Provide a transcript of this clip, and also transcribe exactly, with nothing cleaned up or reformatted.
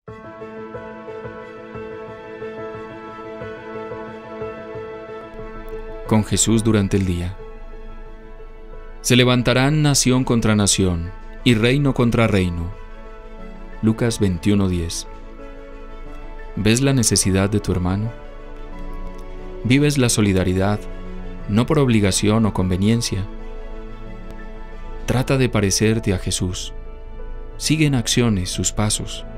Con Jesús durante el día. Se levantarán nación contra nación y reino contra reino. Lucas veintiuno diez. ¿Ves la necesidad de tu hermano? ¿Vives la solidaridad, no por obligación o conveniencia? Trata de parecerte a Jesús. Sigue en acciones sus pasos.